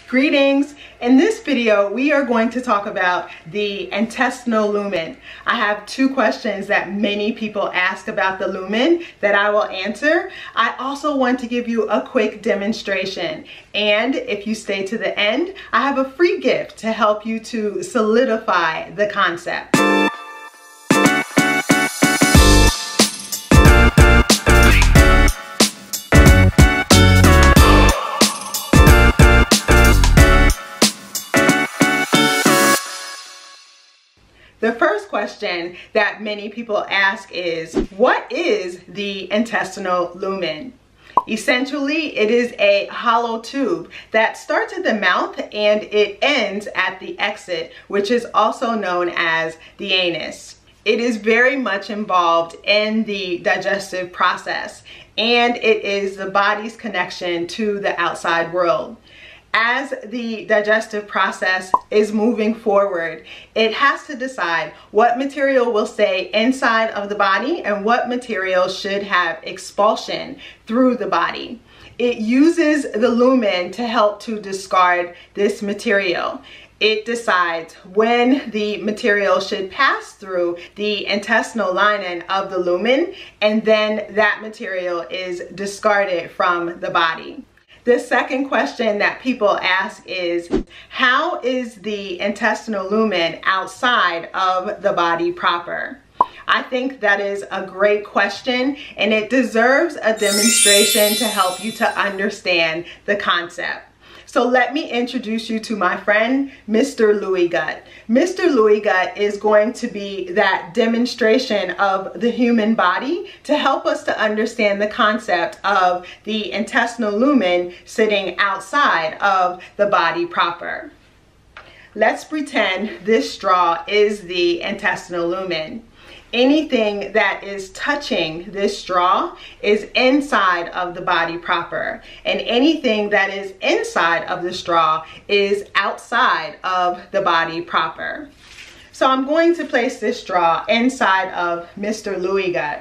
Greetings! In this video, we are going to talk about the intestinal lumen. I have two questions that many people ask about the lumen that I will answer. I also want to give you a quick demonstration. And if you stay to the end, I have a free gift to help you to solidify the concept. The first question that many people ask is, what is the intestinal lumen? Essentially, it is a hollow tube that starts at the mouth and it ends at the exit, which is also known as the anus. It is very much involved in the digestive process, and it is the body's connection to the outside world. As the digestive process is moving forward, it has to decide what material will stay inside of the body and what material should have expulsion through the body. It uses the lumen to help to discard this material. It decides when the material should pass through the intestinal lining of the lumen, and then that material is discarded from the body. The second question that people ask is, how is the intestinal lumen outside of the body proper? I think that is a great question, and it deserves a demonstration to help you to understand the concept. So let me introduce you to my friend, Mr. Louis Gut. Mr. Louis Gut is going to be that demonstration of the human body to help us to understand the concept of the intestinal lumen sitting outside of the body proper. Let's pretend this straw is the intestinal lumen. Anything that is touching this straw is inside of the body proper, and anything that is inside of the straw is outside of the body proper. So I'm going to place this straw inside of Mr. Louis Gut,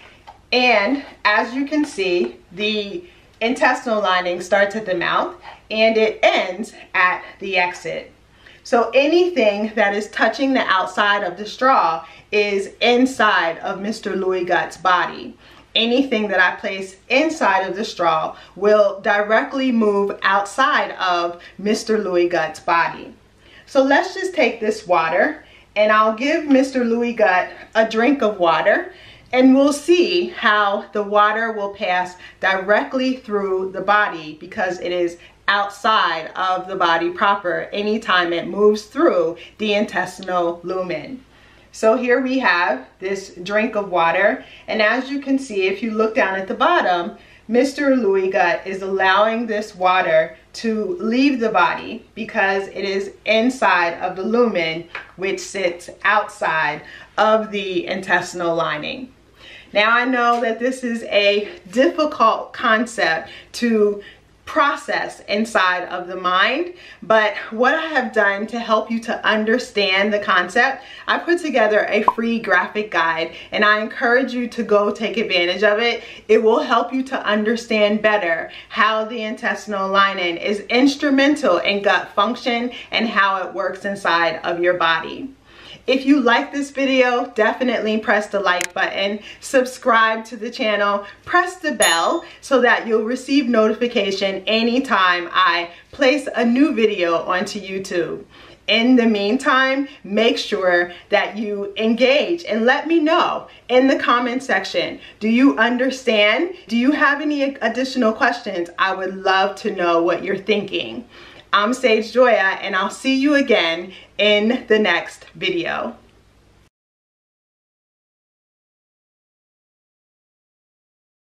and as you can see, the intestinal lining starts at the mouth and it ends at the exit. So anything that is touching the outside of the straw is inside of Mr. Louis Gut's body. Anything that I place inside of the straw will directly move outside of Mr. Louis Gut's body. So let's just take this water, and I'll give Mr. Louis Gut a drink of water, and we'll see how the water will pass directly through the body because it is outside of the body proper anytime it moves through the intestinal lumen. So here we have this drink of water, and as you can see, if you look down at the bottom, Mr. Louis Gut is allowing this water to leave the body because it is inside of the lumen, which sits outside of the intestinal lining. Now I know that this is a difficult concept to process inside of the mind, but what I have done to help you to understand the concept, I put together a free graphic guide, and I encourage you to go take advantage of it. It will help you to understand better how the intestinal lining is instrumental in gut function and how it works inside of your body. If you like this video, definitely press the like button, subscribe to the channel, press the bell so that you'll receive notification anytime I place a new video onto YouTube. In the meantime, make sure that you engage and let me know in the comment section. Do you understand? Do you have any additional questions? I would love to know what you're thinking. I'm Sage Joya, and I'll see you again in the next video.